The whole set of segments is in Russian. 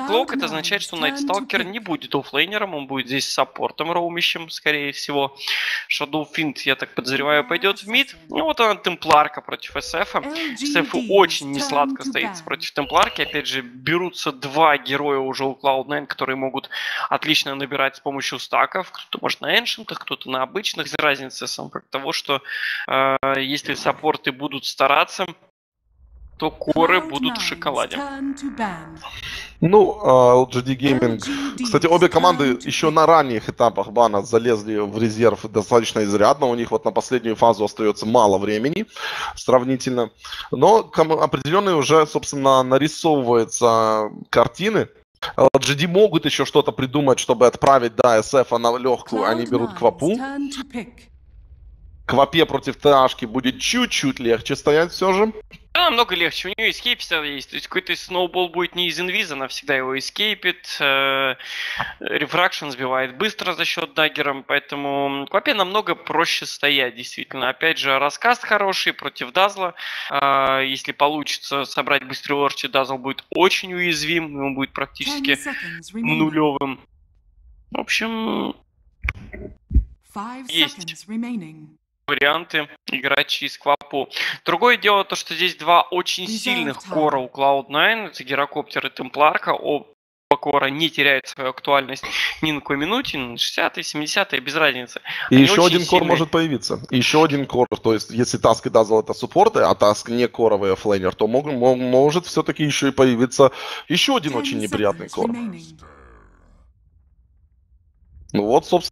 Клок, это означает, что Найтсталкер не будет оффлейнером, он будет здесь саппортом, роумищем, скорее всего. Shadow Fiend, я так подозреваю, пойдет в мид. Ну вот она, Темпларка против СФ. СФ очень несладко стоит против Темпларки. Опять же, берутся два героя уже у Cloud9, которые могут отлично набирать с помощью стаков. Кто-то может на эншентах, кто-то на обычных. Без разницы сам факт того, что если саппорты будут стараться, то коры будут в шоколаде. Ну, LGD Gaming... Кстати, обе команды еще на ранних этапах бана залезли в резерв достаточно изрядно. У них вот на последнюю фазу остается мало времени сравнительно. Но определенные уже, собственно, нарисовываются картины. LGD могут еще что-то придумать, чтобы отправить, да, SF на легкую. Они берут Квапу. Квапе против ТАшки будет чуть-чуть легче стоять все же. Да, намного легче. У нее эскейп всегда есть. То есть какой-то сноубол будет не из инвиза, она всегда его эскейпит. Рефракшн сбивает быстро за счет даггера. Поэтому Квапе намного проще стоять, действительно. Опять же, раскаст хороший против Дазла. Если получится собрать быстрый орчи, Дазл будет очень уязвим. Он будет практически нулевым. В общем, есть варианты играть через Квапу. Другое дело то, что здесь два очень сильных кора у Cloud9. Это Гирокоптер и Темпларка. Оба кора не теряют свою актуальность ни на какой минуте, ни на 60-й, 70-й, без разницы. И еще один кор может появиться. И еще один кор. То есть, если Таск и Дазл это суппорты, а Таск не коровый оффлейнер, то может все-таки еще и появиться еще один очень неприятный кор. Ну вот, собственно,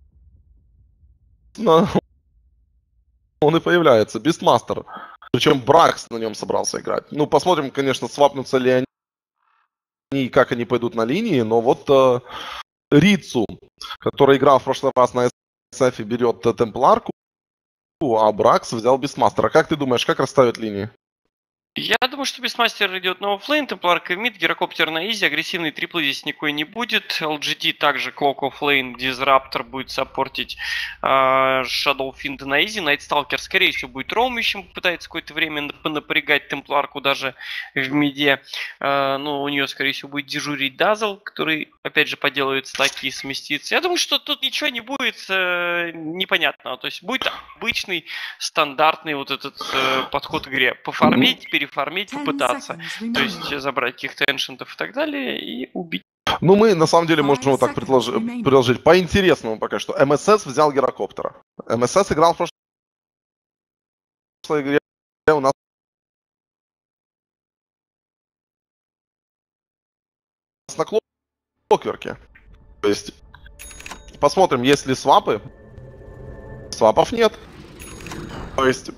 он и появляется. Бистмастер. Причем Бракс на нем собрался играть. Ну, посмотрим, конечно, свапнутся ли они и как они пойдут на линии. Но вот Рицу, который играл в прошлый раз на SF, берет Темпларку, а Бракс взял Бистмастера. Как ты думаешь, как расставят линии? Я думаю, что Бисмастер идет на оффлейн, Темпларка в мид, Гирокоптер на изи, агрессивный триплы здесь никакой не будет. LGD также Клок оффлейн, Дизраптор будет саппортить Shadow Fiend на изи. Найтсталкер, скорее всего, будет роумищем, попытается какое-то время понапрягать Темпларку даже в миде. Но у нее, скорее всего, будет дежурить Дазл, который, опять же, поделает стаки и сместится. Я думаю, что тут ничего не будет непонятного. То есть будет обычный, стандартный вот этот подход к игре. Пофармить, переформить, попытаться. То есть забрать каких-то эншентов и так далее и убить. Ну, мы на самом деле можем вот так предложить. По-интересному пока что. МСС взял Гирокоптера. МСС играл в прошлой игре у нас на Клокверке. То есть посмотрим, есть ли свапы. Свапов нет. То есть,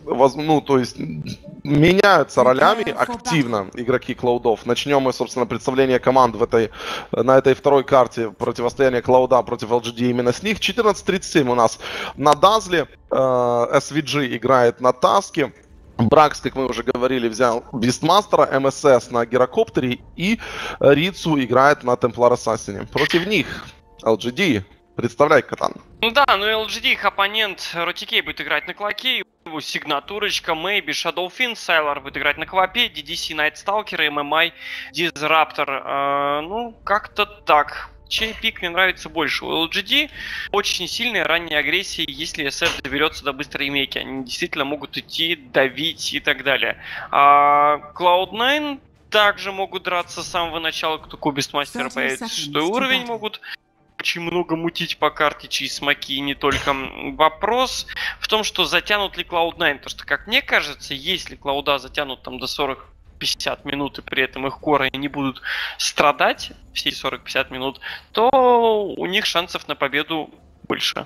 меняются ролями активно игроки Клаудов. Начнем мы, собственно, представление команд на этой второй карте противостояния Клауда против LGD именно с них. 14:37 у нас на Дазле. SVG играет на Таске. Бракс, как мы уже говорили, взял Бистмастера, МСС на Гирокоптере и Рицу играет на Темплар Ассасине. Против них LGD. Представляй, Катан. Ну да, но LGD, их оппонент Ротикей будет играть на Клоке, его сигнатурочка, Maybe, Shadow Fiend, Сайлор будет играть на Квапе, DDC, Найтсталкер, MMI, Дизраптор. Ну, как-то так. Чей пик мне нравится больше? У LGD очень сильная ранняя агрессия, если SF доберется до быстрой мейки. Они действительно могут идти, давить и так далее. А Cloud9 также могут драться с самого начала, как только у Бистмастера появится 6-й уровень, могут очень много мутить по карте через смоки, и не только. Вопрос в том, что затянут ли Cloud9, потому что, как мне кажется, если Клауда затянут там до 40-50 минут, и при этом их коры не будут страдать все 40-50 минут, то у них шансов на победу больше.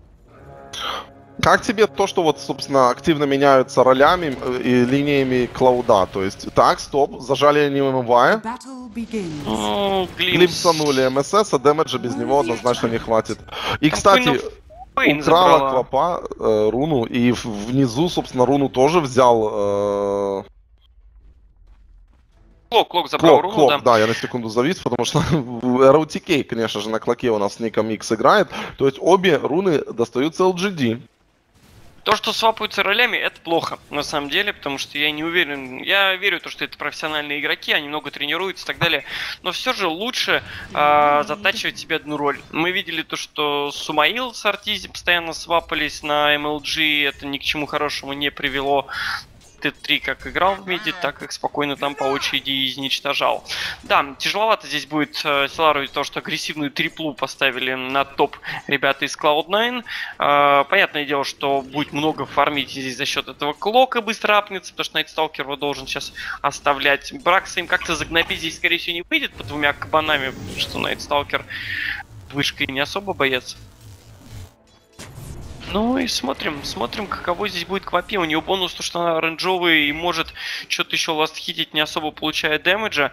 Как тебе то, что вот, собственно, активно меняются ролями и линиями Клауда? То есть, так, стоп, зажали они ММВ, глимпсанули МСС, а дэмэджа без него однозначно не хватит. И, кстати, украла Квапа руну, и внизу, собственно, руну тоже взял... Клок забрал руну, да, я на секунду завис, потому что ROTK, конечно же, на Клоке у нас с ником X играет. То есть обе руны достаются LGD. То, что свапаются ролями, это плохо, на самом деле, потому что я не уверен. Я верю в то, что это профессиональные игроки, они много тренируются и так далее. Но все же лучше затачивать себе одну роль. Мы видели то, что Сумаил с Артизи постоянно свапались на MLG, это ни к чему хорошему не привело. Т3 как играл в миде, так их спокойно там по очереди изничтожал. Да, тяжеловато здесь будет Селару из-за того, что агрессивную триплу поставили на топ ребята из Cloud9. Понятное дело, что будет много фармить здесь за счет этого клока, быстро апнется, потому что Найтсталкер его должен сейчас оставлять. Бракса им как-то загнобить здесь, скорее всего, не выйдет по двумя кабанами, потому что Найтсталкер вышкой не особо боец. Ну и смотрим, каково здесь будет Квапе. У него бонус, то что она оранжевый и может что-то еще ластхитить, не особо получая дэмэджа.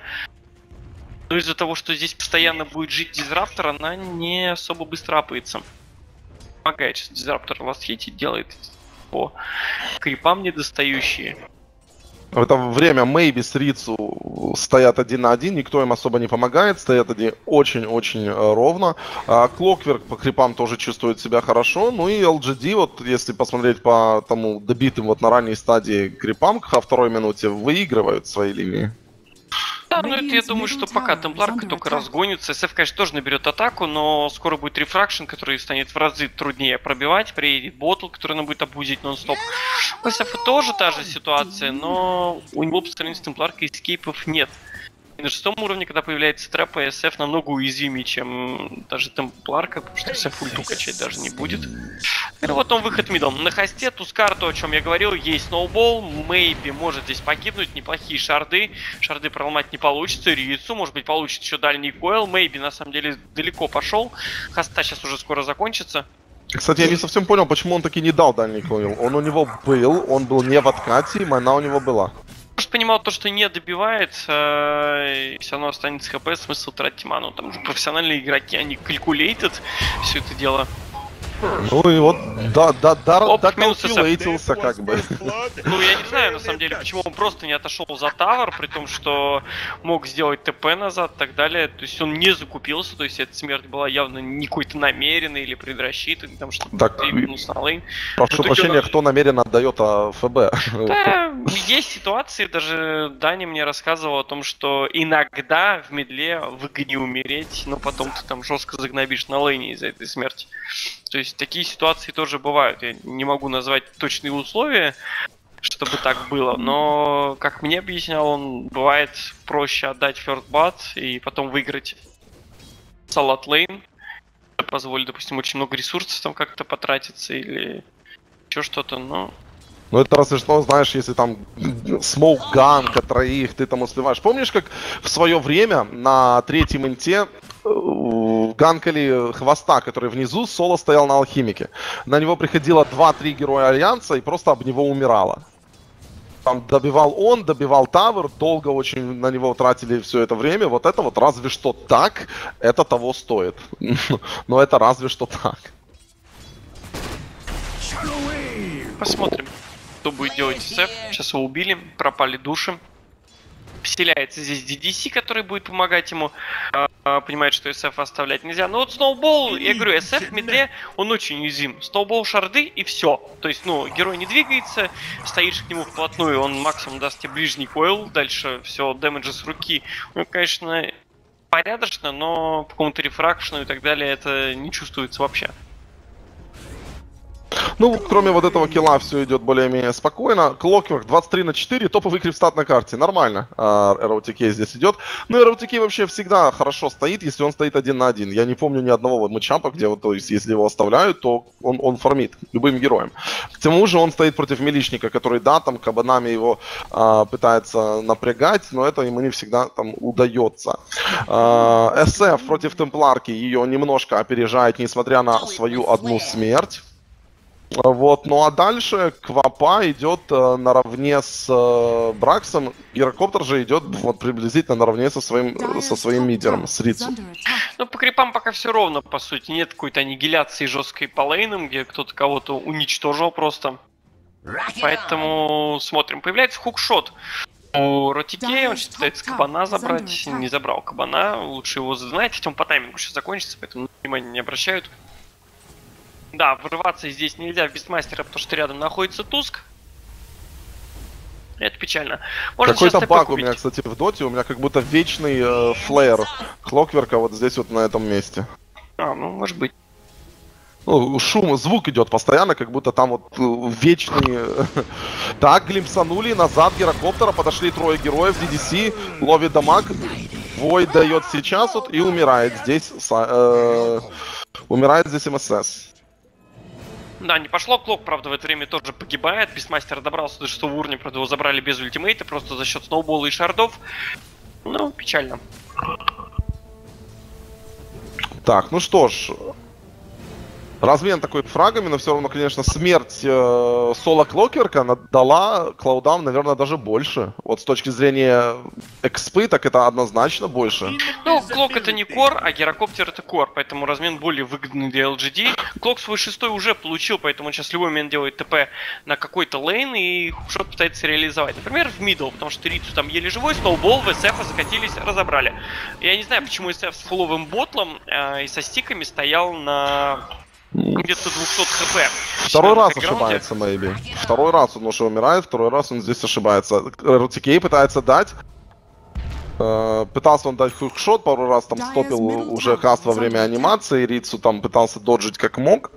Но из-за того, что здесь постоянно будет жить Дизраптор, она не особо быстро апается. Помогает сейчас Дизраптор ластхитить, делает по крипам недостающие. В это время Мэйби с Рицу стоят 1 на 1, никто им особо не помогает, стоят они очень-очень ровно. Клокверк по крипам тоже чувствует себя хорошо, ну и LGD, вот если посмотреть по тому добитым вот на ранней стадии крипам, ко второй минуте выигрывают свои линии. Да, ну это я думаю, что пока Темпларка только разгонится. СФ, конечно, тоже наберет атаку, но скоро будет рефракшн, который станет в разы труднее пробивать. Приедет ботл, который она будет обузить нон-стоп. У СФ тоже та же ситуация, но у него по сравнению с Темпларкой эскейпов нет. И на 6-м уровне, когда появляется трэп, СФ намного уязвимее, чем даже Темпларка, потому что СФ ульту качать даже не будет. И вот он выход мидом. На хосте Тускар, то, о чем я говорил, есть сноубол. Мэйби может здесь погибнуть, неплохие шарды. Шарды проломать не получится. Рицу, может быть, получит еще дальний койл. Мэйби, на самом деле, далеко пошел. Хоста сейчас уже скоро закончится. Кстати, я не совсем понял, почему он таки не дал дальний койл. Он у него был, он был не в откате, и мана у него была. Может, понимал то, что не добивает, и все равно останется хп, смысл тратить ману. Там же профессиональные игроки, они калькулейтед все это дело. Ну и вот, да, минус калькулейтился как бы. Ну, я не знаю, на самом деле, почему он просто не отошел за тавер, при том, что мог сделать ТП назад и так далее. То есть он не закупился, то есть эта смерть была явно не какой-то намеренной или предрасчитанной, там что-то так, минус на лейн. прошу прощения, кто намеренно отдает ФБ? Да, есть ситуации, даже Даня мне рассказывал о том, что иногда в медле выгоднее умереть, но потом ты там жестко загнобишь на лейне из-за этой смерти. То есть такие ситуации тоже бывают. Я не могу назвать точные условия, чтобы так было, но, как мне объяснял, он бывает проще отдать first blood и потом выиграть салат лейн. Позволит, допустим, очень много ресурсов там как-то потратиться или еще что-то, но... Ну это разве что, знаешь, если там смоук ганка троих, ты там успеваешь. Помнишь, как в свое время на третьем инте ганкали хвоста, который внизу, соло стоял на алхимике. На него приходило 2-3 героя Альянса и просто об него умирало. Там добивал он, добивал тавер, долго очень на него тратили все это время. Вот это вот разве что так, это того стоит. Но это разве что так. Посмотрим, что будет делать СФ. Сейчас его убили, пропали души. Вселяется здесь DDC, который будет помогать ему. Понимает, что СФ оставлять нельзя. Но вот Сноубол, я говорю, СФ в медле, он очень уязвим. Сноубол, шарды и все. То есть, ну, герой не двигается, стоишь к нему вплотную, он максимум даст тебе ближний койл, дальше все, дэмэджа с руки. Ну, конечно, порядочно, но по какому-то рефракшену и так далее это не чувствуется вообще. Ну, кроме вот этого килла, все идет более-менее спокойно. Clockwork 23 на 4, топовый крипстат на карте. Нормально. ROTK здесь идет. Ну, ROTK вообще всегда хорошо стоит, если он стоит 1 на 1. Я не помню ни одного вот матчапа, где вот, то есть, если его оставляют, то он фармит любым героем. К тому же он стоит против милишника, который, да, там кабанами его пытается напрягать, но это ему не всегда там удается. SF против темпларки ее немножко опережает, несмотря на свою одну смерть. Вот, ну а дальше Квапа идет наравне с Браксом, Гирокоптер же идет вот приблизительно наравне со своим мидером, с Рицу. Ну, по крипам пока все ровно, по сути, нет какой-то аннигиляции жесткой по лейнам, где кто-то кого-то уничтожил просто. Поэтому смотрим. Появляется хукшот у Ротикея, он сейчас пытается кабана забрать, не забрал кабана, лучше его знать, хотя он по таймингу сейчас закончится, поэтому внимания не обращают. Да, врываться здесь нельзя в Бестмастера, потому что рядом находится Туск. Это печально. Какой-то баг у меня, кстати, в доте. У меня как будто вечный флеер Клокверка вот здесь вот на этом месте. А, ну, может быть. Ну, шум, звук идет постоянно, как будто там вот вечный... Так, глимпсанули, назад гирокоптера, подошли трое героев, DDC, ловит дамаг. Void дает сейчас вот и умирает здесь. Умирает здесь МСС. Да, не пошло. Клок, правда, в это время тоже погибает. Бестмастер добрался до 6 уровня, правда, его забрали без ультимейта, просто за счет сноубола и шардов. Ну, печально. Так, ну что ж. Размен такой фрагами, но все равно, конечно, смерть соло Клокверка дала Клаудам, наверное, даже больше. Вот с точки зрения экспы, так это однозначно больше. Ну, Клок это не кор, а гирокоптер это кор, поэтому размен более выгодный для LGD. Клок свой 6-й уже получил, поэтому он сейчас в любой момент делает ТП на какой-то лейн и хукшот пытается реализовать. Например, в мидл, потому что Рицу там еле живой, сноубол, в СФ закатились, разобрали. Я не знаю, почему СФ с фуловым ботлом и со стиками стоял на... где-то 200 хп. Второй раз ошибается, maybe. Второй раз он уже умирает, второй раз он здесь ошибается. RTK пытается дать. Пытался он дать хукшот, пару раз там стопил уже каст во время анимации. Рицу там пытался доджить как мог.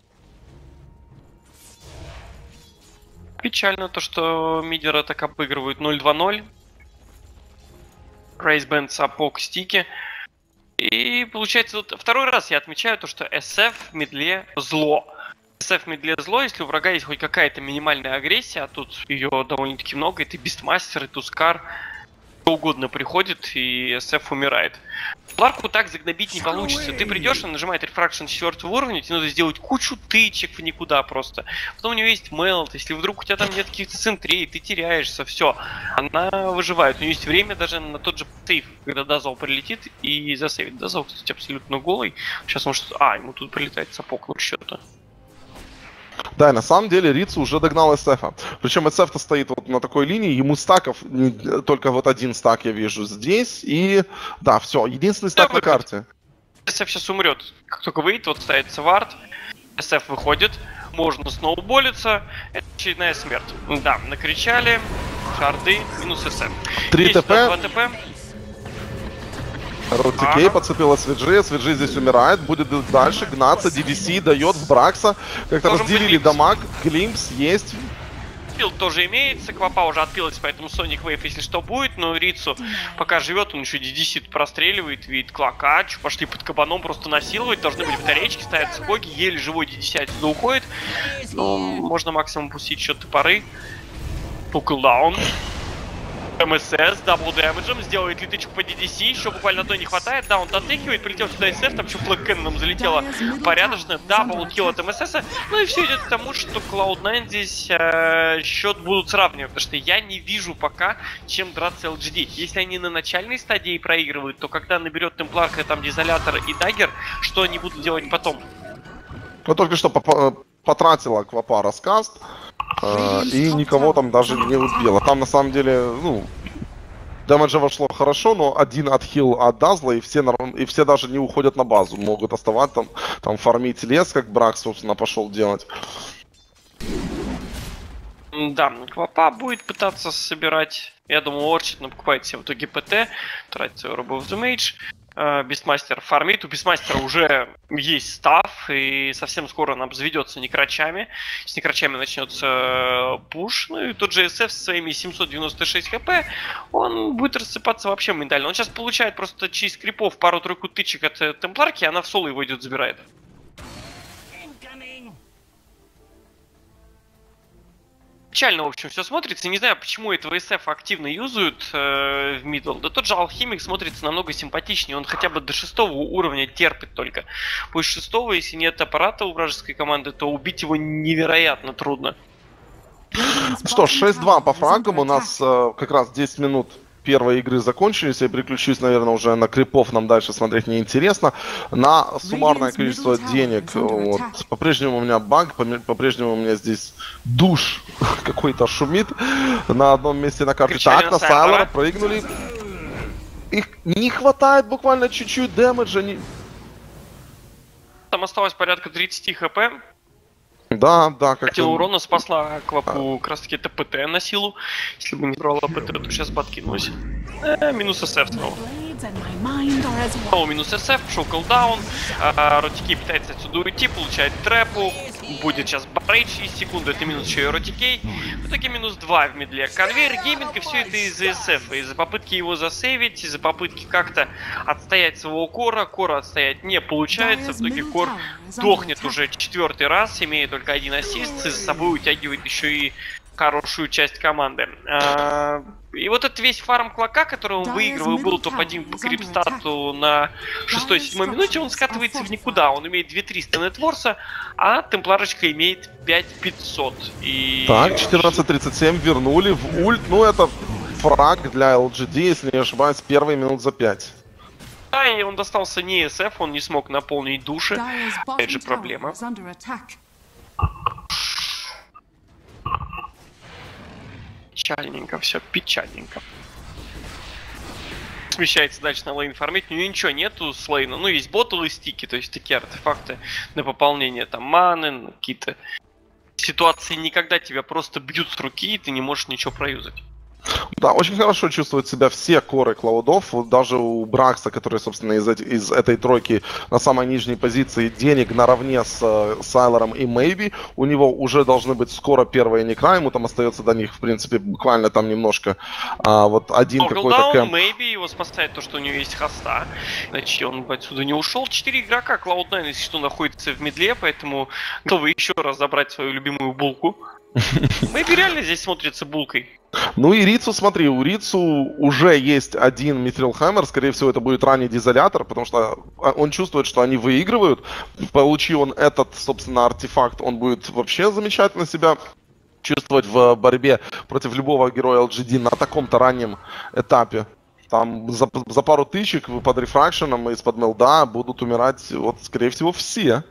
Печально то, что мидеры так обыгрывают 0-2-0. Рейсбенд, сапог, стики. И получается, вот второй раз я отмечаю то, что SF в мидле зло. SF в мидле зло, если у врага есть хоть какая-то минимальная агрессия, а тут ее довольно-таки много, это Бестмастер, и Тускар, что угодно приходит, и SF умирает. Ларку так загнобить не получится. Ты придешь, он нажимает рефракшн 4 уровня, тебе надо сделать кучу тычек в никуда просто. Потом у него есть мелт, если вдруг у тебя там нет каких-то центрей, ты теряешься, все. Она выживает. У нее есть время даже на тот же сейф, когда Дазл прилетит и засейвит. Дазл, кстати, абсолютно голый. Сейчас может... А, ему тут прилетает сапог, ну что-то. Да, и на самом деле Рицу уже догнал СФа. Причем СФ-то стоит вот на такой линии, ему стаков, только вот один стак я вижу здесь. И да, все, единственный стак на карте. СФ сейчас умрет. Как только выйдет, вот ставится вард, СФ выходит, можно сноуболиться, это очередная смерть. Да, накричали, шарды, минус СФ. 3 ТП. 2 ТП. RTK подцепила SVG, SVG здесь умирает, будет дальше гнаться, DDC дает в Бракса, как-то разделили дамаг, глимпс есть. Билд тоже имеется, Квапа уже отпилась, поэтому Sonic Wave, если что, будет, но Рицу пока живет, он еще DDC простреливает, видит Клакач, пошли под кабаном просто насиловать, должны быть батарейки, ставятся хоги, еле живой DDC отсюда уходит, но можно максимум пустить еще топоры. Кулдаун. МСС, дабл дэмэджем, сделает литычку по DDC, еще буквально одной не хватает, да, он дотыкивает, прилетел сюда СФ, там еще флэг Кэнноном залетело порядочно, дабл килл от МСС, ну и все идет к тому, что Cloud9 здесь счет будут сравнивать, потому что я не вижу пока, чем драться LGD. Если они на начальной стадии проигрывают, то когда наберет Темпларка, там Дизолятор и Даггер, что они будут делать потом? Ну только что потратила Квапа раскаст. И никого там даже не убило. Там на самом деле, ну, дэмэджа вошло хорошо, но один отхил от Дазла, и все даже не уходят на базу. Могут оставаться там фармить лес, как Брак, собственно, пошел делать. Да, Квапа будет пытаться собирать. Я думаю, Орчит покупает себе в итоге ПТ, тратит свою Robo of the Mage. Бестмастер фармит, у Бестмастера уже есть став, и совсем скоро он обзаведется некрачами. С некрачами начнется пуш, ну и тот же SF со своими 796 хп, он будет рассыпаться вообще моментально. Он сейчас получает просто через крипов пару-тройку тычек от Темпларки, и она в соло его идет забирает. Печально, в общем, все смотрится. Не знаю, почему этого SF активно юзают в мидл. Да тот же Алхимик смотрится намного симпатичнее. Он хотя бы до 6 уровня терпит только. Пусть 6, если нет аппарата у вражеской команды, то убить его невероятно трудно. Что ж, 6-2 по фрагам. У нас как раз 10 минут первой игры закончились. Я переключусь, наверное, уже на крипов. Нам дальше смотреть неинтересно. На суммарное количество денег. Вот. По-прежнему у меня баг. По-прежнему у меня здесь душ какой-то шумит на одном месте на карте. Кричали так, на Сайлора прыгнули. Их не хватает буквально чуть-чуть дэмэджа. Там осталось порядка 30 хп. Да, да, Кстати, урона спасла Квапу как раз таки ТПТ на силу. Если бы не брала ПТ, то сейчас бы откинулась. Минус СФ снова. Снова минус СФ, шел колдаун. Ротикей пытается отсюда уйти, получает трэпу. Будет сейчас брейдж через секунду, это минус еще и Ротикей. В итоге минус 2 в медле. Конвейер гейминг, и все это из-за СФ. Из-за попытки его засейвить, из-за попытки как-то отстоять своего Кора. Кора отстоять не получается. В итоге Кор дохнет уже 4-й раз, имея только 1 ассист. И за собой утягивает еще и хорошую часть команды. И вот этот весь фарм Клока, который он выигрывал, был топ-1 по крипстату на 6-7 минуте, он скатывается в никуда. Он имеет 2300 нетворса, а Темпларочка имеет 5500. И... Так, 14:37 вернули в ульт. Ну, это фраг для LGD, если не ошибаюсь, первые минут за 5. Да, и он достался не SF, он не смог наполнить души. Опять же проблема. Печальненько, все печальненько. Смещается дальше на лейн фармить. У него ничего нету с лейна. Ну, есть боттлы и стики, то есть такие артефакты на пополнение там маны, какие-то ситуации никогда тебя просто бьют с руки, и ты не можешь ничего проюзать. Да, очень хорошо чувствуют себя все коры клаудов, вот даже у Бракса, который, собственно, из этой тройки на самой нижней позиции, денег наравне с Сайлором и Мэйби, у него уже должны быть скоро первые некра, ему там остается до них, в принципе, буквально там немножко, вот один какой-то кэмп. Мэйби его спасает то, что у него есть хоста, иначе он бы отсюда не ушел. 4 игрока, Cloud9, если что, находится в мидле, поэтому готовы еще раз забрать свою любимую булку. Мэйби реально здесь смотрится булкой. Ну и Рицу, смотри, у Рицу уже есть один Митhril Hammer, скорее всего это будет ранний дизолятор, потому что он чувствует, что они выигрывают. Получи он этот, собственно, артефакт, он будет вообще замечательно себя чувствовать в борьбе против любого героя LGD на таком-то раннем этапе. Там за пару тычек под рефракшеном из-под мелда будут умирать, вот, скорее всего, все.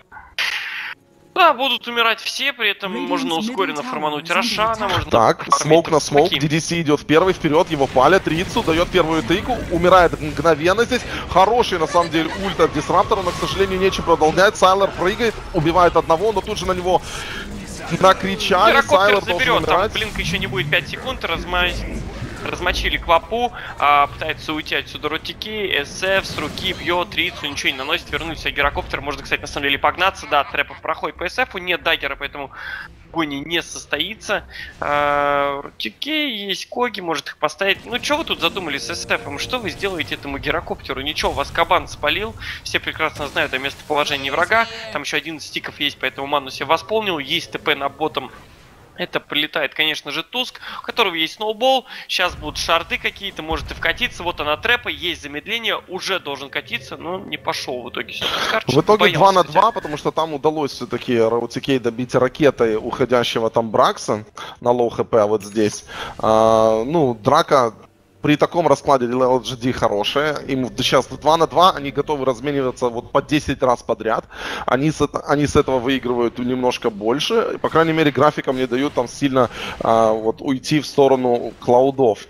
Да, будут умирать все, при этом можно ускоренно формануть Рошана, можно... Так, смоук на смоук, DDC идет первый, вперед, его палят, Рицу дает первую тыку, умирает мгновенно здесь. Хороший, на самом деле, ульт от Дисраптора, но, к сожалению, нечем продолжать. Сайлор прыгает, убивает одного, но тут же на него накричали. Сайлор заберет, там блинк еще не будет 5 секунд, размочили Квапу, пытается уйти отсюда Ротики, СФ с руки бьет, Рицу, ничего не наносит, вернулся гирокоптер, можно, кстати, на самом деле погнаться, да, трэпов проходит по СФу, нет даггера, поэтому гони не состоится. Ротики, есть Коги, может их поставить. Ну, что вы тут задумали с СФом? Что вы сделаете этому гирокоптеру? Ничего, вас кабан спалил, все прекрасно знают о местоположении врага, там еще 11 стиков есть, поэтому ману себе восполнил, есть ТП на ботом. Это прилетает, конечно же, Туск, у которого есть сноубол. Сейчас будут шарды какие-то, может и вкатиться. Вот она трэпа, есть замедление, уже должен катиться, но не пошел в итоге. В итоге 2 на 2, потому что там удалось все-таки Раутикей добить ракетой уходящего там Бракса на лоу хп вот здесь. Ну, драка... При таком раскладе LGD хорошая. Им сейчас 2 на 2, они готовы размениваться вот по 10 раз подряд. Они с этого выигрывают немножко больше. По крайней мере, графикам не дают там сильно вот уйти в сторону клаудов.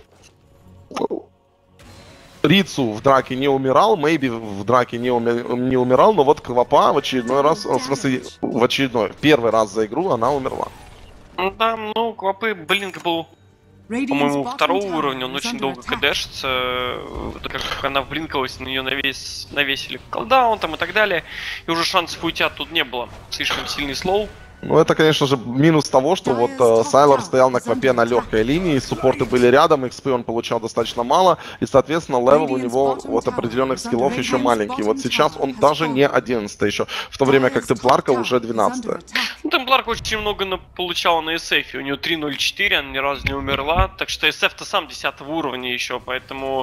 Рицу в драке не умирал, Мэйби в драке не умирал, но вот Квапа в очередной раз, в смысле, первый раз за игру она умерла. Да, ну, Квапы, блинк был... По-моему, второго уровня, он очень долго кдэшится. Как она блинкалась, на нее навесили колдаун там и так далее. И уже шансов уйти оттуда не было. Слишком сильный слоу. Ну, это, конечно же, минус того, что вот Сайлор стоял на Квапе на легкой линии, суппорты были рядом, XP он получал достаточно мало, и, соответственно, левел у него вот определенных скиллов еще маленький. Вот сейчас он даже не 11 еще, в то время как Темпларка уже 12. Ну, Темпларка очень много получала на SF, у нее 3.04, она ни разу не умерла, так что SF-то сам 10 уровня еще, поэтому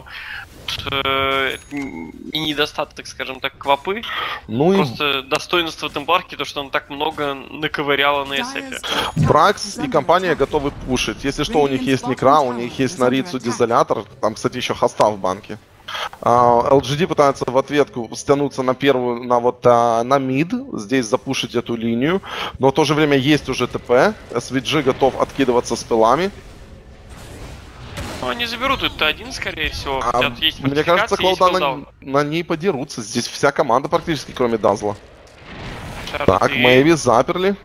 и недостаток, так скажем так, Квапы. Ну просто достоинство Темпларки, то, что он так много наковыряла на SF. Бракс и компания готовы пушить. Если что, у них есть Некра, у них есть на Рицу дизолятор. Там, кстати, еще хоста в банке. LGD пытается в ответку стянуться на первую, на мид, здесь запушить эту линию. Но в то же время есть уже ТП. SVG готов откидываться спелами. Ну, они заберут это один, скорее всего. Мне кажется, Cloud9 на ней подерутся. Здесь вся команда практически, кроме Дазла. Так, Мэйви заперли.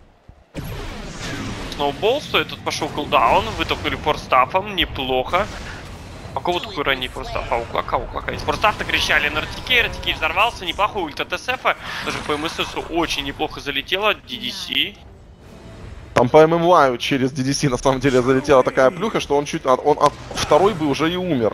Сноубол стоит, тут пошел кулдаун, вытолкнули форстафом, неплохо. А кого такой ранний форстаф? А у Клака есть. Форстаф накричали на РТК взорвался, неплохой ульт от СФа. Даже по МССу очень неплохо залетело, DDC. Там по ММВаю через DDC на самом деле залетела такая плюха, что он второй бы уже и умер.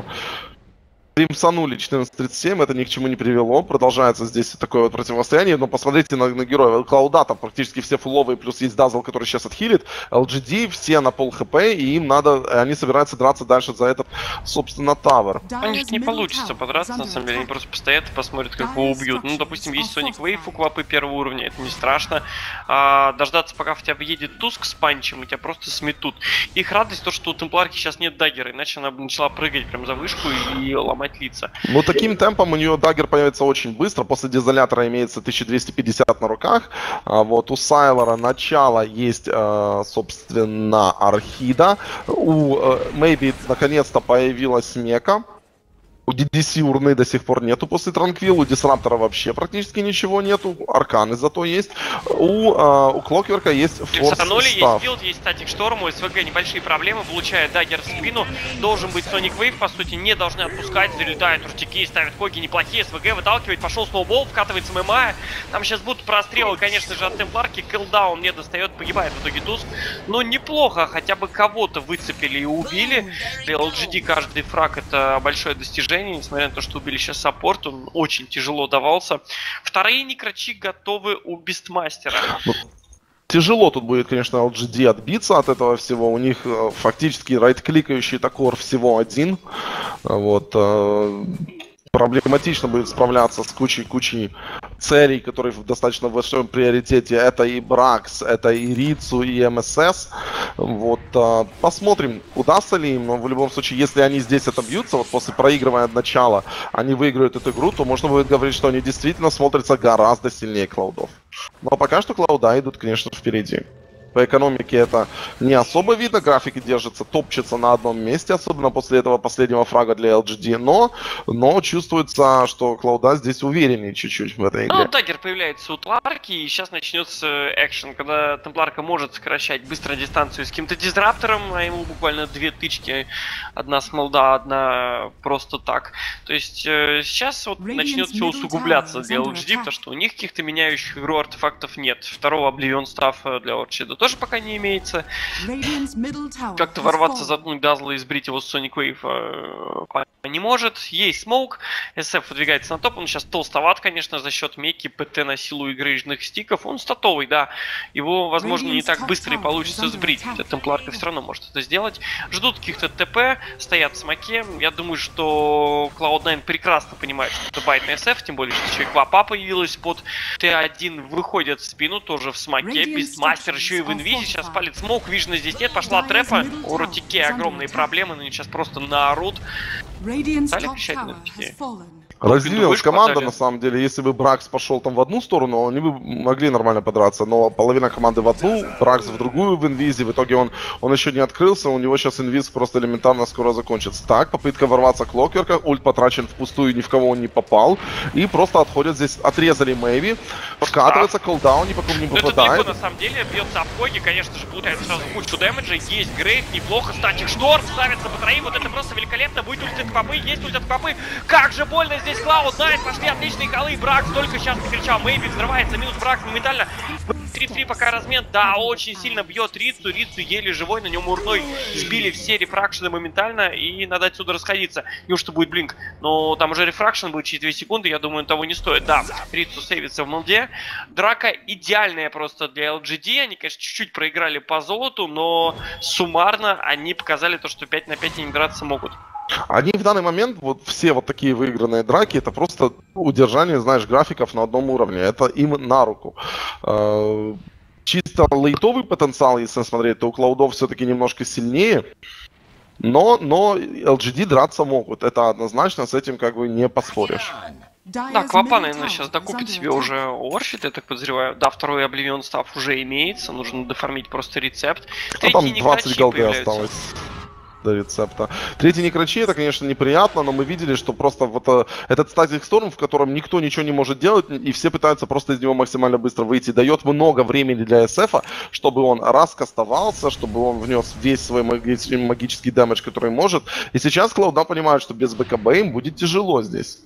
Римсанули 14:37, это ни к чему не привело. Продолжается здесь такое вот противостояние, но посмотрите на героя. Клауда там практически все фуловые, плюс есть Дазл, который сейчас отхилит. LGD все на пол хп, и им надо, они собираются драться дальше за этот, собственно, тавер. У них не получится подраться, на самом деле, они просто постоят и посмотрят, как его убьют. Ну, допустим, есть Sonic Wave у Квапы первого уровня, это не страшно. Дождаться, пока в тебя въедет Туск с панчем, и тебя просто сметут. Их радость то, что у Темпларки сейчас нет даггера, иначе она бы начала прыгать прям за вышку и ломать лица. Ну, таким темпом у нее даггер появится очень быстро. После дизолятора имеется 1250 на руках. Вот у Сайлора начало есть, собственно, Архида. У Мэйби наконец-то появилась Мека. У DDC урны до сих пор нету после Транквилл, у Дисраптора вообще практически ничего нету, Арканы зато есть, у Клокверка есть Форс Став. Есть Гилд, есть Статик Шторм, у СВГ небольшие проблемы, получает даггер в спину, должен быть Sonic Wave, по сути не должны отпускать, залетают уртики, ставят коги неплохие, СВГ выталкивает, пошел сноубол, вкатывается ММА, там сейчас будут прострелы, конечно же, от Темпларки, киллдаун не достает, погибает в итоге Туск, но неплохо, хотя бы кого-то выцепили и убили, для LGD каждый фраг это большое достижение. Несмотря на то, что убили сейчас саппорт, он очень тяжело давался. Вторые некрачи готовы у Бистмастера. Тяжело тут будет, конечно, LGD отбиться от этого всего. У них фактически райт-кликающий токор всего один. Вот. Проблематично будет справляться с кучей целей, которые в достаточно большом приоритете. Это и Бракс, это и Рицу, и МСС. Вот, посмотрим, удастся ли им, но в любом случае, если они здесь отобьются, вот после проигрывания от начала, они выиграют эту игру, то можно будет говорить, что они действительно смотрятся гораздо сильнее Клаудов. Но пока что Клауда идут, конечно, впереди. По экономике это не особо видно, графики держатся, топчутся на одном месте, особенно после этого последнего фрага для LGD, но чувствуется, что Клауда здесь увереннее чуть-чуть в этой игре. Ну, даггер появляется у Темпларки, и сейчас начнется экшен, когда Темпларка может сокращать быстро дистанцию с каким-то дизраптором, а ему буквально 2 тычки, одна с молда, одна просто так. То есть сейчас вот начнет все усугубляться для LGD, потому что у них каких-то меняющих игру артефактов нет. Второго Oblivion Staff для Орчида тоже пока не имеется. Как-то ворваться, заткнуть Дазла и сбрить его с Sonic Wave не может. Есть смоук. SF выдвигается на топ. Он сейчас толстоват, конечно, за счет меки, ПТ на силу игры стиков. Он статовый, да. Его, возможно, не так быстро и получится сбрить. Темпларка все равно может это сделать. Ждут каких-то ТП, стоят в смоке. Я думаю, что Cloud9 прекрасно понимает, что это байт на SF, тем более, что еще и Квапа появилась под Т1, выходят в спину, тоже в смоке. Бистмастер еще и в инвизе, сейчас палит смоук, Вижена здесь нет, пошла трепа. У Ротике огромные проблемы, но они сейчас просто наорут. Стали кричать на Ротике. Разделилась команда, на самом деле. Если бы Бракс пошел там в одну сторону, они бы могли нормально подраться. Но половина команды в одну, Бракс в другую в инвизе. В итоге он еще не открылся, у него сейчас инвиз просто элементарно скоро закончится. Так, попытка ворваться Клокверка. Ульт потрачен впустую, ни в кого он не попал. И просто отходят здесь, отрезали Мэйви. Вкатывается, колдаун, ни по кому не попадает. Это на самом деле бьется об коги, конечно же, получает сразу кучу дэмэджа. Есть Грейв, неплохо. Статик Шторм ставится по троим. Вот это просто великолепно. Будет ульт от Квапы, есть ульт от Квапы. Как же больно здесь Cloud9, пошли отличные колы, Бракс только сейчас накричал, Мэйби взрывается, минус Бракс моментально, 3-3 пока размен, да, очень сильно бьет Рицу еле живой, на нем урной сбили все рефракшены моментально, и надо отсюда расходиться, неужто будет блинк, но там уже рефракшен будет через 2 секунды, я думаю, того не стоит, да, Рицу сейвится в молде, драка идеальная просто для LGD, они, конечно, чуть-чуть проиграли по золоту, но суммарно они показали то, что 5 на 5 они драться могут. Они в данный момент, вот все вот такие выигранные драки, это просто удержание, знаешь, графиков на одном уровне. Это им на руку. Чисто лейтовый потенциал, если смотреть, то у Клаудов все-таки немножко сильнее. Но LGD драться могут. Это однозначно, с этим как бы не поспоришь. Да, Квапа, наверное, сейчас докупит себе уже Орфит, я так подозреваю. Да, второй Oblivion Staff уже имеется, нужно дофармить просто рецепт. А там 20 голды осталось. до рецепта. Третий Некрачи, это, конечно, неприятно, но мы видели, что просто вот этот Static Storm, в котором никто ничего не может делать, и все пытаются просто из него максимально быстро выйти, дает много времени для SF, чтобы он раскастовался, чтобы он внес весь свой магический дэмэдж, который может. И сейчас Клауда понимает, что без БКБ им будет тяжело здесь.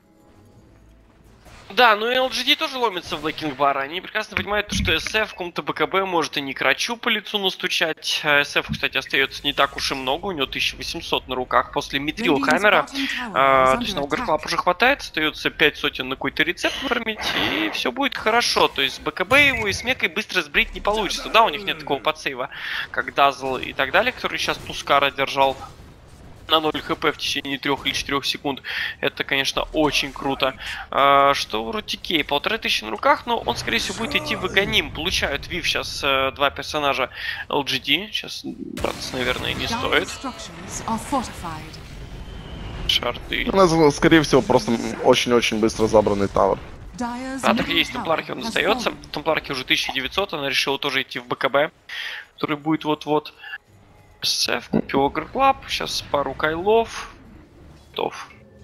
Да, ну и LGD тоже ломится в Блэкинг Бар. Они прекрасно понимают, что SF в каком-то БКБ может и Некрачу по лицу настучать. SF, кстати, остается не так уж и много. У него 1800 на руках после Митрил Хаммера. То есть на Угарклап уже хватает. Остается 5 сотен на какой-то рецепт оформить. И все будет хорошо. То есть БКБ его и с мекой быстро сбрить не получится. Да, у них нет такого подсейва, как Дазл и так далее, который сейчас Тускара держал на 0 хп в течение 3 или 4 секунд. Это, конечно, очень круто. Что у Ротикей? 1500 на руках, но он, скорее всего, будет идти в Аганим. Получают Вив сейчас два персонажа LGD. Сейчас браться, наверное, не стоит. Шарды. Скорее всего, просто очень-очень быстро забранный тавер. А, так и есть, Темпларки он остается. Темпларки уже 1900, она решила тоже идти в БКБ, который будет вот-вот. SF, купил Угарклап, сейчас пару кайлов. Готов.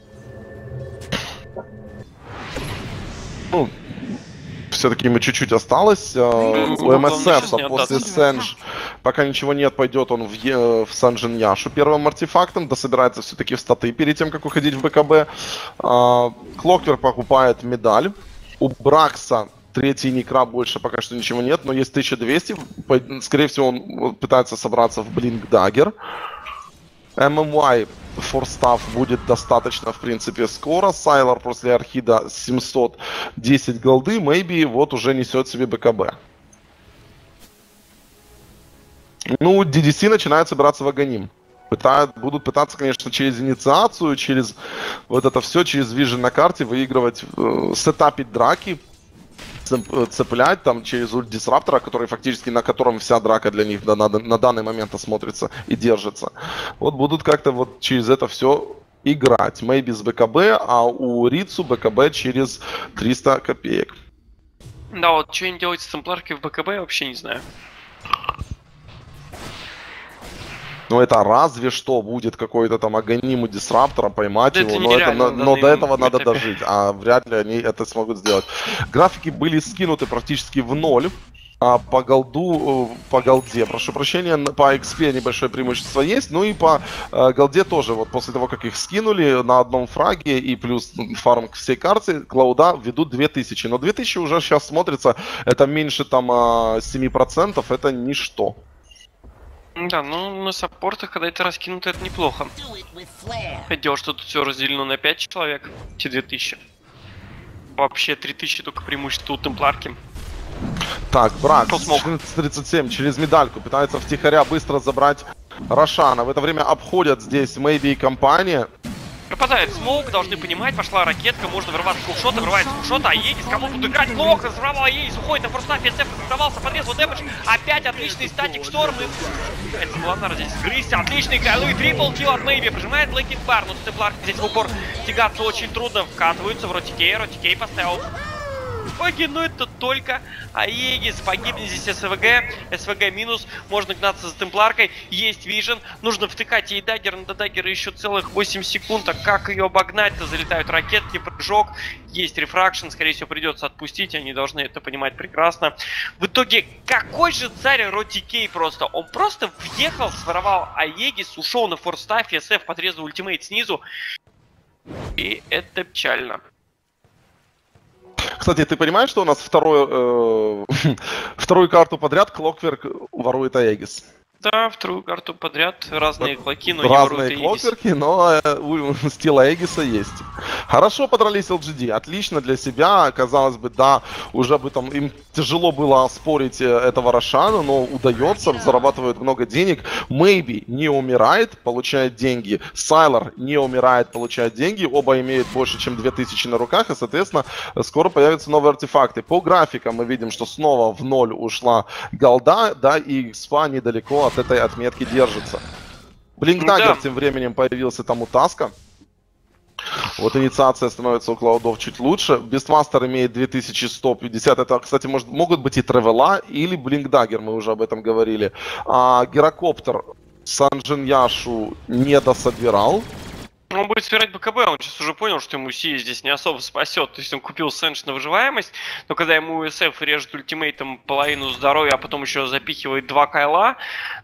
Ну, все-таки ему чуть-чуть осталось. У МСФ после Сенж пока ничего нет, пойдет он в Санжин-Яшу первым артефактом, дособирается все-таки в статы перед тем, как уходить в БКБ. Клоквер покупает медаль. У Бракса третий Некра больше пока что ничего нет, но есть 1200. Скорее всего, он пытается собраться в Блинк Даггер. ММY форстав будет достаточно, в принципе, скоро. Сайлор после Архида 710 голды. Maybe вот уже несет себе БКБ. Ну, DDC начинает собираться в Аганим. Будут пытаться, конечно, через инициацию, через вот это все, через вижен на карте выигрывать, сетапить драки, цеплять там через ульт Дисраптора, который фактически на котором вся драка для них на данный момент осмотрится и держится. Вот будут как-то вот через это все играть. Maybe с БКБ, а у Рицу БКБ через 300 копеек. Да, вот что они делают с темпларки в БКБ, я вообще не знаю. Ну это разве что будет какой-то там Аганим у Дисраптора, поймать да его, но до этого надо дожить, а вряд ли они это смогут сделать. Графики были скинуты практически в ноль. По голде, прошу прощения, по XP небольшое преимущество есть, ну и по голде тоже, вот после того, как их скинули на одном фраге и плюс фарм к всей карте, Клауда ведут 2000, но 2000 уже сейчас смотрится, это меньше там 7%, это ничто. Да, ну на саппортах, когда это раскинуто, это неплохо. Дело, что тут все разделено на 5 человек, эти 2000. Вообще 3000 только преимущество у темпларки. Так, Брак, 14:37 через медальку пытается втихаря быстро забрать Рошана. В это время обходят здесь Maybe и компания. Пропадает смоук, должны понимать, пошла ракетка, можно вырваться в кулшота, вырывается в кулшота, а Егис кому тут играть плохо, взорвал Егис, уходит на форстафе, СФ взорвался, подрезал дэмэдж, опять отличный статик шторм и... Бланар здесь грызть, отличный кайлы, трипл килл от Мэйби, прижимает Блэкинг Бар, но Темплар здесь в упор тягаться очень трудно, вкатываются в Ротикей, Ротикей поставил. Ну это только Аегис, погибнет здесь СВГ минус, можно гнаться за темпларкой, есть вижен, нужно втыкать ей даггер, до даггера еще целых 8 секунд, а как ее обогнать-то, залетают ракетки, прыжок, есть рефракшн, скорее всего придется отпустить, они должны это понимать прекрасно. В итоге, какой же царь Ротикей просто, он просто въехал, своровал Аегис, ушел на форстафе, СФ подрезал ультимейт снизу, и это печально. Кстати, ты понимаешь, что у нас вторую карту подряд Клокверк ворует Аегис? Да, вторую карту подряд, разные клоки, но разные клокверки, но стил Аегиса есть. Хорошо подрались LGD, отлично для себя, казалось бы, да, уже бы там им тяжело было оспорить этого Рошана, но удается, зарабатывают много денег. Maybe не умирает, получает деньги. Сайлор не умирает, получает деньги. Оба имеют больше, чем 2000 на руках, и, соответственно, скоро появятся новые артефакты. По графикам мы видим, что снова в ноль ушла голда, да, и экспа недалеко от этой отметки держится. Блинк Даггер тем временем появился там у Таска. Вот инициация становится у Клаудов чуть лучше. Бестмастер имеет 2150. Это, кстати, могут быть и Тревела или Блинк Даггер, мы уже об этом говорили. Герокоптер Санжин Яшу не дособирал. Он будет собирать БКБ, он сейчас уже понял, что ему Си здесь не особо спасет. То есть он купил Сэндж на выживаемость, но когда ему УСФ режет ультимейтом половину здоровья, а потом еще запихивает 2 кайла,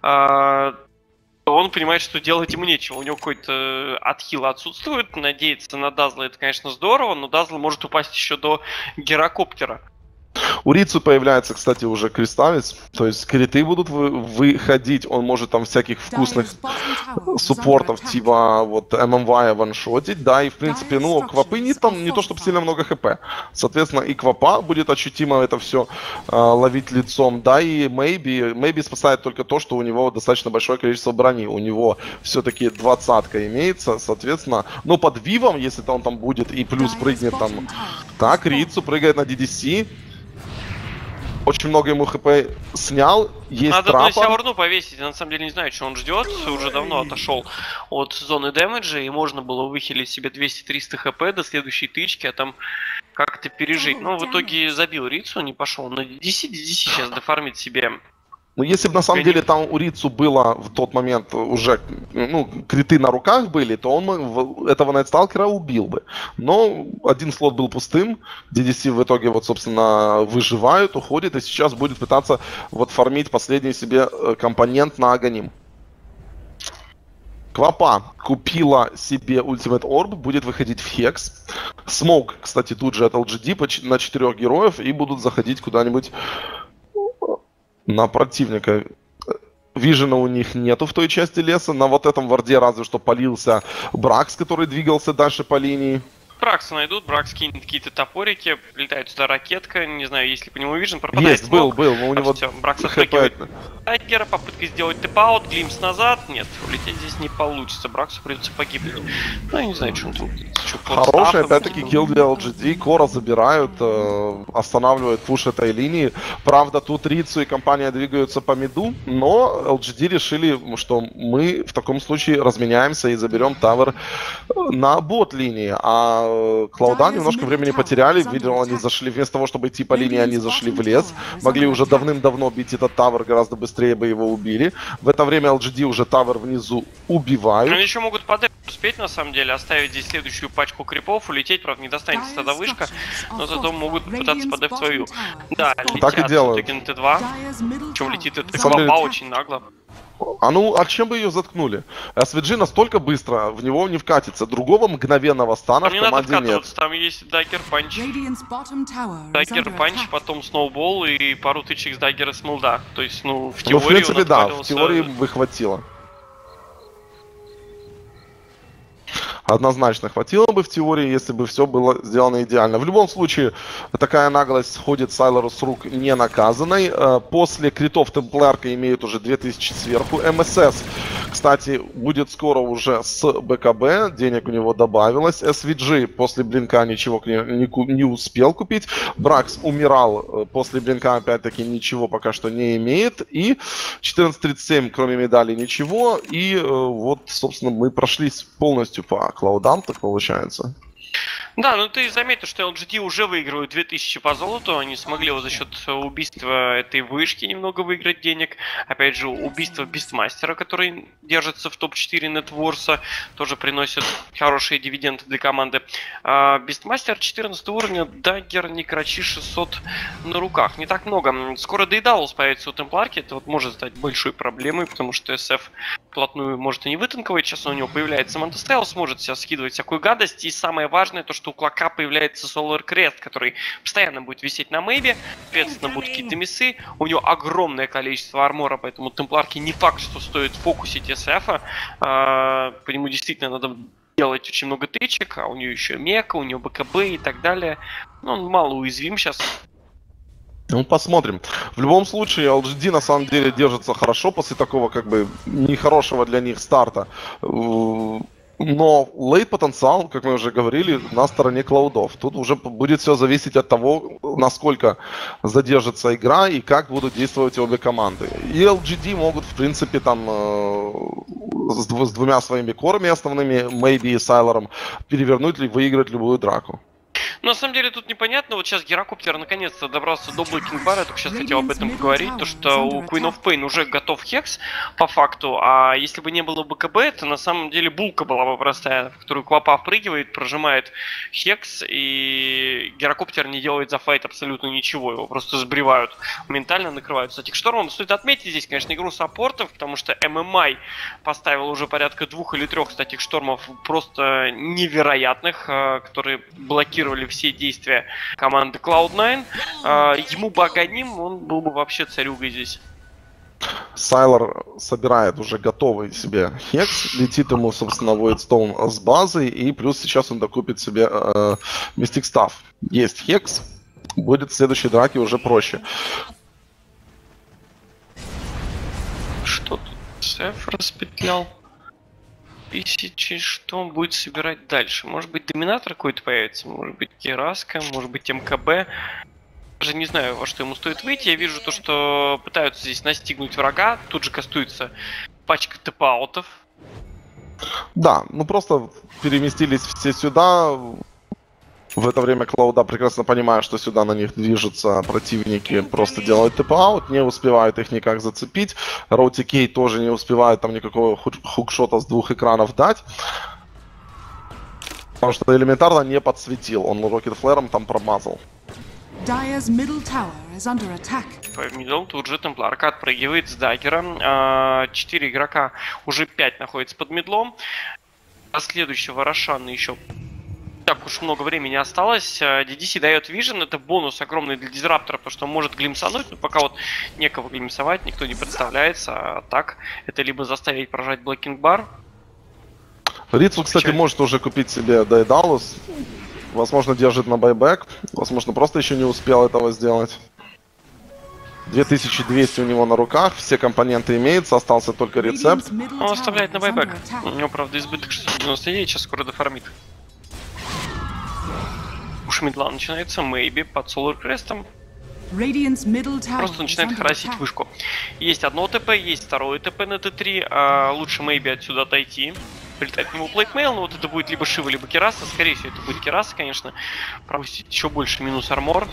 он понимает, что делать ему нечего. У него какой-то отхил отсутствует. Надеяться на Дазла это, конечно, здорово, но Дазл может упасть еще до гирокоптера. У Рицу появляется, кстати, уже кристаллец, то есть криты будут выходить, он может там всяких вкусных суппортов типа вот ММВ ваншотить, да, и в принципе, ну, Квапы не то чтобы сильно много хп, соответственно, и Квапа будет ощутимо это все ловить лицом, да, и Мэйби спасает только то, что у него достаточно большое количество брони, у него все-таки 20-ка имеется, соответственно, но под Вивом, если он там будет и плюс прыгнет там, так, Рицу прыгает на DDC. Очень много ему хп снял, есть Надо трапа. на себя урну повесить, я на самом деле не знаю, что он ждет, уже давно отошел от зоны дэмэджа, и можно было выхилить себе 200-300 хп до следующей тычки, а там как-то пережить. Но в итоге забил Рицу, не пошел на DDC сейчас дофармит себе. Ну, если бы на самом деле там у Рицу было в тот момент уже, ну, криты на руках были, то он этого Найтсталкера убил бы. Но один слот был пустым, DDC в итоге вот, собственно, выживают, уходит, и сейчас будет пытаться вот фармить последний себе компонент на Аганим. Квапа купила себе Ultimate Orb, будет выходить в Хекс. Смоук, кстати, тут же от LGD на 4 героев, и будут заходить куда-нибудь на противника. Вижена у них нету в той части леса. На вот этом варде разве что полился Бракс, который двигался дальше по линии. Бракса найдут, Бракс кинет какие-то топорики, прилетает сюда ракетка, не знаю, есть ли по нему вижен, пропадает Есть, смог. был, но у него Бракс отпрыгивает Тайгера, попытка сделать тэп-аут, глимс назад, нет, улететь здесь не получится, Браксу придется погибнуть. Ну, я не знаю, что он тут. Хороший, опять-таки, килл для LGD, Кора забирают, останавливают пуш этой линии. Правда, тут Рицу и компания двигаются по миду, но LGD решили, что мы в таком случае разменяемся и заберем тавер на бот-линии, а Клауда немножко времени потеряли, видимо, они зашли, вместо того, чтобы идти по линии, они зашли в лес, могли уже давным-давно бить этот тавер, гораздо быстрее бы его убили. В это время LGD уже тавер внизу убивают. Они еще могут под успеть, на самом деле, оставить здесь следующую пачку крипов, улететь, правда, не достанется тогда вышка, но зато могут попытаться подать свою. Да, летят так и делают. на Т2, причем летит эта Квапа очень нагло. А ну, а чем бы ее заткнули? SVG настолько быстро, в него не вкатится. Другого мгновенного стана в команде нет. Там есть Даггер Панч. Даггер Панч, потом Сноубол и пару тычек с Даггера с Молда. То есть, ну, в теории, ну, в принципе, да, в теории бы хватило. Однозначно хватило бы в теории, если бы все было сделано идеально. В любом случае, такая наглость сходит Сайлору с рук не наказанной. После критов Темпларка имеет уже 2000 сверху. МСС, кстати, будет скоро уже с БКБ, денег у него добавилось. SVG после блинка ничего не успел купить. Бракс умирал после блинка, опять-таки ничего пока что не имеет. И 14.37, кроме медали, ничего. И вот, собственно, мы прошлись полностью по Клаудам, так получается. Да, ну ты заметил, что LGD уже выигрывают 2000 по золоту, они смогли вот за счет убийства этой вышки немного выиграть денег. Опять же, убийство Бистмастера, который держится в топ-4 Нетворса, тоже приносит хорошие дивиденды для команды. Бистмастер 14 уровня, Даггер, Некрачи 600 на руках. Не так много. Скоро Дейдалус появится у Темпларки, это вот может стать большой проблемой, потому что SF плотную может и не вытанковать. Сейчас у него появляется Монтестейл, сможет себя скидывать всякую гадость. И самое важное, то что у Клака появляется Solar Crest, который постоянно будет висеть на мейбе, соответственно, будут какие-то миссы. У него огромное количество армора, поэтому Темпларке не факт, что стоит фокусить SF-а. По нему действительно надо делать очень много тычек, а у нее еще мека, у нее БКБ и так далее. Но он мало уязвим сейчас. Ну, посмотрим. В любом случае, LGD на самом деле держится хорошо после такого, как бы, нехорошего для них старта. Но лейт-потенциал, как мы уже говорили, на стороне Клаудов. Тут уже будет все зависеть от того, насколько задержится игра и как будут действовать обе команды. И LGD могут, в принципе, там с двумя своими корами основными, Мэйби и Сайлором, перевернуть или выиграть любую драку. На самом деле тут непонятно, вот сейчас Герокоптер наконец-то добрался до Блэкинг Бара, я только сейчас хотел об этом поговорить, то что у Queen of Pain уже готов Хекс, по факту, а если бы не было БКБ, то на самом деле булка была бы простая, в которую Квапа впрыгивает, прожимает Хекс, и Герокоптер не делает за файт абсолютно ничего, его просто сбривают, моментально накрывают статик штормом. Стоит отметить здесь, конечно, игру саппортов, потому что ММА поставил уже порядка 2 или 3 статик штормов просто невероятных, которые блокировали все действия команды Cloud9. Ему бы Аганим, он был бы вообще царюгой здесь. Сайлор собирает уже готовый себе Хекс, летит ему, собственно, Voidstone с базой, и плюс сейчас он докупит себе Mystic Staff. Есть Хекс, будет в следующей драке уже проще. Что тут? Сеф распетлял. Тысячи, что он будет собирать дальше? Может быть, доминатор какой-то появится? Может быть, Кераска? Может быть, МКБ? Даже не знаю, во что ему стоит выйти. Я вижу то, что пытаются здесь настигнуть врага. Тут же кастуется пачка тэп-аутов. Да, ну просто переместились все сюда. В это время Клауда, прекрасно понимая, что сюда на них движутся противники, просто делают тэп-аут, не успевают их никак зацепить. Роути Кей тоже не успевает там никакого хукшота с 2 экранов дать. Потому что элементарно не подсветил, он Рокет Флэром там промазал. Dire's middle tower is under attack. По мидл тут же Темпларка отпрыгивает с даггера. 4 игрока, уже 5 находится под мидлом. А следующего Рошана еще так уж много времени осталось. DDC дает вижен, это бонус огромный для Дизраптора, потому что он может глимсануть, но пока вот некого глимсовать, никто не представляется. А так, это либо заставить прожать Блэкинг Бар. Рицу, кстати, может уже купить себе Дайдалус. Возможно, держит на байбек. Возможно, просто еще не успел этого сделать. 2200 у него на руках, все компоненты имеются, остался только рецепт. Он оставляет на байбек. У него, правда, избыток 699, сейчас скоро дофармит. Уж мидла начинается, Мэйби под Solar Crest'ом. Просто начинает харасить вышку. Есть одно ТП, есть второе ТП на Т3. Лучше Мэйби отсюда отойти. Прилетает к нему плейтмейл, но вот это будет либо Шива, либо Кераса. Скорее всего, это будет Кераса, конечно. Пропустить еще больше минус армор.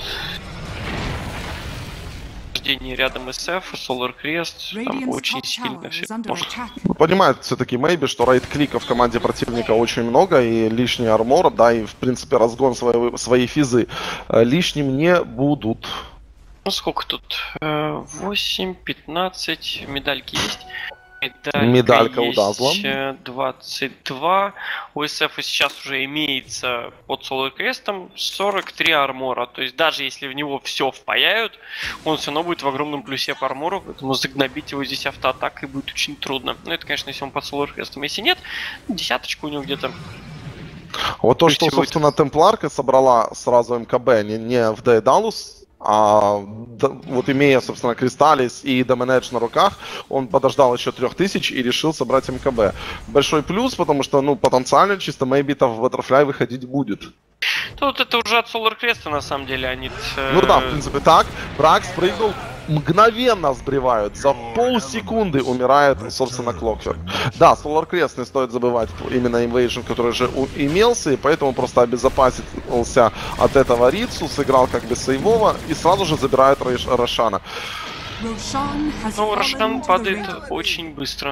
Рядом SF, Solar Crest, там очень сильно все может. Понимает все-таки Мэйби, что райт-клика в команде противника очень много, и лишний армор, да, и в принципе разгон своей физы лишним не будут. Ну сколько тут? 8, 15, медальки есть. Медалька у Дазла. 22. У SF сейчас уже имеется под Solar Crest'ом 43 армора. То есть даже если в него все впаяют, он все равно будет в огромном плюсе по армору. Поэтому загнобить его здесь автоатакой будет очень трудно. Но это, конечно, если он под Solar Crest'ом. Если нет, десяточку у него где-то. Вот то, что, собственно, Темпларка собрала сразу МКБ, не в Дейдалус, а вот имея, собственно, Кристаллис и Доменедж на руках, он подождал еще 3000 и решил собрать МКБ. Большой плюс, потому что, ну, потенциально чисто Мэйби-то в Баттерфляй выходить будет. Тут это уже от Solar Crest'а, на самом деле, они... Ну да, в принципе, так. Брак спрыгнул, мгновенно сбривают. За полсекунды умирает, собственно, Clockwork. Да, Solar Crest не стоит забывать именно Invasion, который же имелся, и поэтому просто обезопасился от этого Рицу, сыграл как бы сейвово и сразу же забирает Рошана. Ну, Рошан падает очень быстро.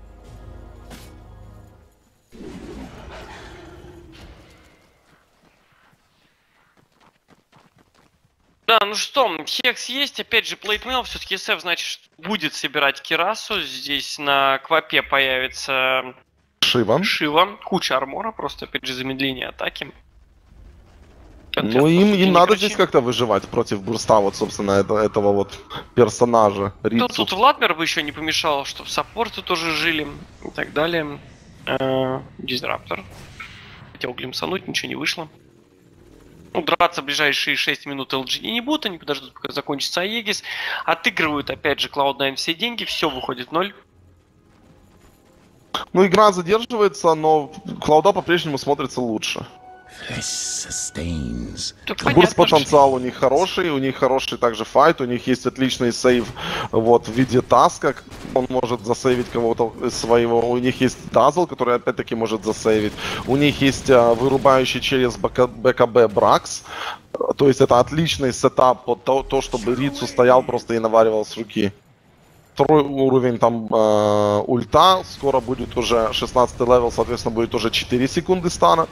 Да, ну что, Хекс есть, опять же, плейтмейл, все-таки SF, значит, будет собирать Керасу, здесь на Квапе появится Шива, куча армора, просто, опять же, замедление атаки. Ну, им надо здесь как-то выживать против бурста, вот, собственно, этого вот персонажа, Рицу. Тут Владмир бы еще не помешал, что в саппорте тоже жили и так далее. Дизраптор. Хотел глимсануть, ничего не вышло. Ну, драться в ближайшие 6 минут LGD не будут, они подождут, пока закончится Аегис. Отыгрывают, опять же, Cloud9 все деньги, все выходит в ноль. Ну, игра задерживается, но Клауда по-прежнему смотрится лучше. Бурст потенциал у них хороший также файт, у них есть отличный сейв вот в виде таска, он может засейвить кого-то своего, у них есть Дазл, который опять-таки может засейвить, у них есть вырубающий через БКБ Бракс, то есть это отличный сетап под то, чтобы Рицу стоял просто и наваривал с руки. Второй уровень там ульта, скоро будет уже 16 левел, соответственно будет уже 4 секунды стана.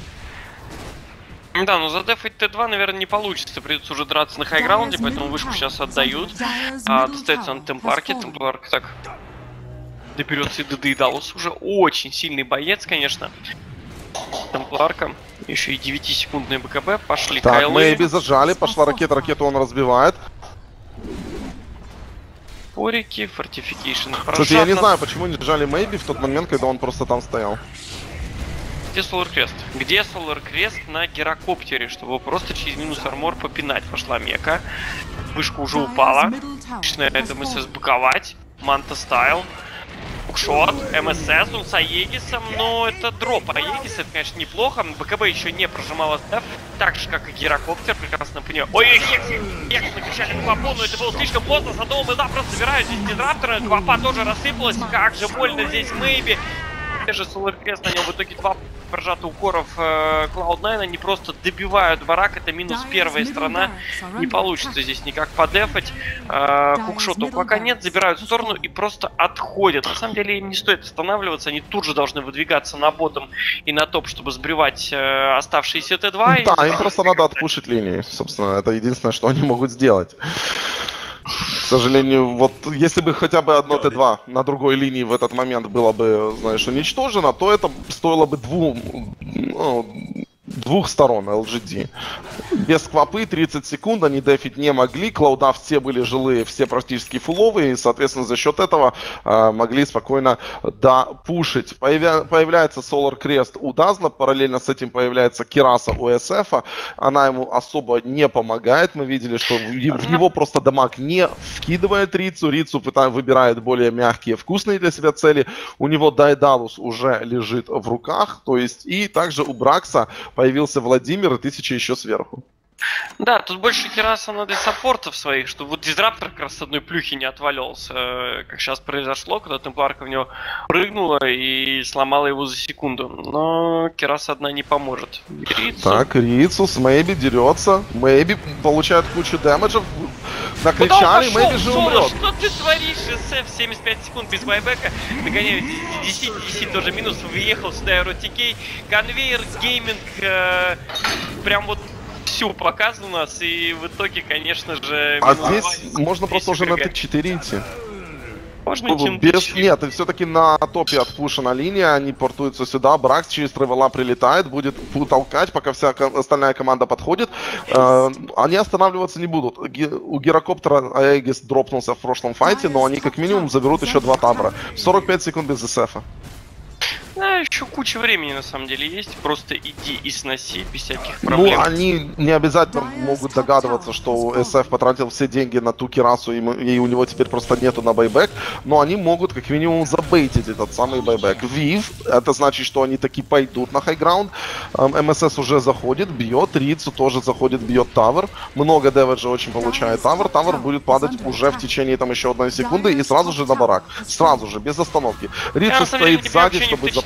Да, но задефать Т2, наверное, не получится. Придется уже драться на хайграунде, поэтому вышку сейчас отдают. Достается на Темпларке. Темпларк так доберется и до Дейдалуса. Уже очень сильный боец, конечно. Темпларка. Еще и 9-секундные БКБ. Пошли так, Кайлы. Мэйби зажали, пошла ракета, ракету он разбивает. Порики, фортификейшн. Кстати, я не знаю, почему не сжали Мэйби в тот момент, когда он просто там стоял. Где Solar Crest? Где Solar Crest на гирокоптере, чтобы просто через минус армор попинать? Пошла Мека. Вышка уже упала. Начинает МСС быковать. Манта Стайл. Букшот. МСС, он с Аегисом, но это дроп. Аегис, это, конечно, неплохо. БКБ еще не прожимала стеф. Так же, как и гирокоптер, прекрасно понимаю. Ой, Хекс накричали Квапу, но это было слишком поздно. Зато мы просто забирают здесь Дизраптора. Квапа тоже рассыпалась. Как же больно здесь Мэйби. Те же Solar Crest, на нем в итоге 2 прожатых укоров Cloud9, они просто добивают барак, это минус первая сторона, не получится здесь никак подефать. Хукшота пока нет, забирают в сторону и просто отходят. На самом деле им не стоит останавливаться, они тут же должны выдвигаться на ботом и на топ, чтобы сбривать оставшиеся Т2. Да, им просто надо отпушить линии, собственно, это единственное, что они могут сделать. К сожалению, вот если бы хотя бы одно Т2 на другой линии в этот момент было бы, знаешь, уничтожено, то это стоило бы двух сторон LGD. Без квапы 30 секунд они дефить не могли, клауда все были жилые, все практически фуловые, и, соответственно, за счет этого могли спокойно допушить. Появляется Solar Crest у Дазла, параллельно с этим появляется Кираса у SF, она ему особо не помогает, мы видели, что в него просто дамаг не вкидывает Рицу выбирает более мягкие, вкусные для себя цели, у него Дайдалус уже лежит в руках, то есть, и также у Бракса появился Владимир и 1000 еще сверху. Да, тут больше Кираса надо саппортов своих, чтобы вот Дизраптор как раз с одной плюхи не отвалился, как сейчас произошло, когда Темпларка в него прыгнула и сломала его за секунду. Но Кираса одна не поможет. Рицу. Так, Рицу с Мэйби дерется. Мэйби получает кучу дэмэджев. Накричали, Мэйби же умрет. Что ты творишь? СФ 75 секунд без байбека. Догоняют DC тоже минус. Въехал сюда ROTK. Конвейер, гейминг. Прям вот всю показан у нас, и в итоге, конечно же... А здесь можно просто уже на Т4 идти. Можно идти на Т4. Нет, все-таки на топе отпушена линия, они портуются сюда, Бракс через тревела прилетает, будет толкать, пока вся остальная команда подходит. Они останавливаться не будут. У Гирокоптера Аегис дропнулся в прошлом файте, но они как минимум заберут еще 2 табора. 45 секунд без СФа. Да, еще куча времени на самом деле есть. Просто иди и сноси без всяких проблем. Ну, они не обязательно могут догадываться, что SF потратил все деньги на ту Кирасу, и у него теперь просто нету на байбек. Но они могут как минимум забейтить этот самый байбек. Вив, это значит, что они таки пойдут на хайграунд. МСС уже заходит, бьет. Рицу тоже заходит, бьет тавер. Много дэвиджа очень получает тавер. Тавер будет падать уже в течение там еще 1 секунды и сразу же на барак. Сразу же, без остановки. Рицу стоит сзади, чтобы запрыгнуть.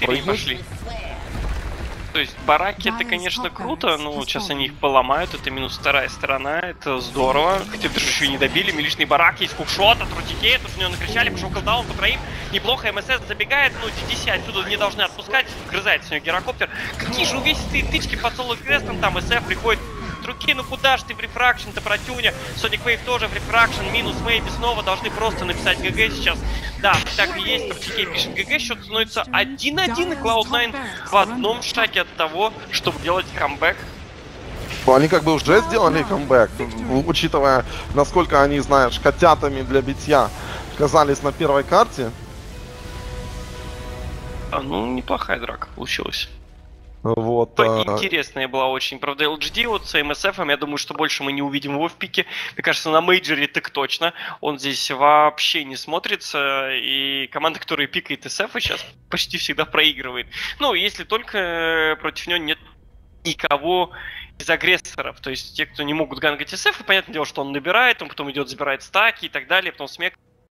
То есть бараки это, конечно, круто, но сейчас они их поломают, это минус 2 сторона, это здорово. Хотя даже еще и не добили, милишный барак, есть кукшот от ROTK, тут у него накричали, пошел колдаун по троим, неплохо, МСС забегает, ну DDC отсюда не должны отпускать, вгрызается у него гирокоптер. Какие же увесистые тычки под Solar Crest'ом, там SF приходит руки, ну куда ж ты в рефракшн-то протюня? Sonic Wave тоже в рефракшн, минус Мэйби снова должны просто написать ГГ сейчас. Да, так и есть, ROTK пишет ГГ, счет становится 1-1, и Cloud9 в одном шаге от того, чтобы делать камбэк. Ну, они как бы уже сделали камбэк, учитывая, насколько они, знаешь, котятами для битья оказались на первой карте. Ну, неплохая драка получилась. Вот, интересная была очень. Правда, LGD вот с MSF, я думаю, что больше мы не увидим его в пике. Мне кажется, на мейджоре так точно. Он здесь вообще не смотрится. И команда, которая пикает SF, сейчас почти всегда проигрывает. Ну, если только против него нет никого из агрессоров. То есть те, кто не могут гангать СФ, и понятное дело, что он набирает, он потом идет, забирает стаки и так далее, потом смек